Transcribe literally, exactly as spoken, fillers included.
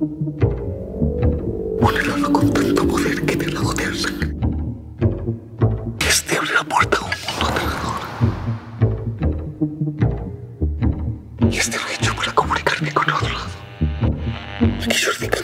Un helado con tanto poder que te la gotea sangre. Este abre la puerta a un mundo aterrador. Y este lo he hecho para comunicarme con otro lado. Aquí Jordi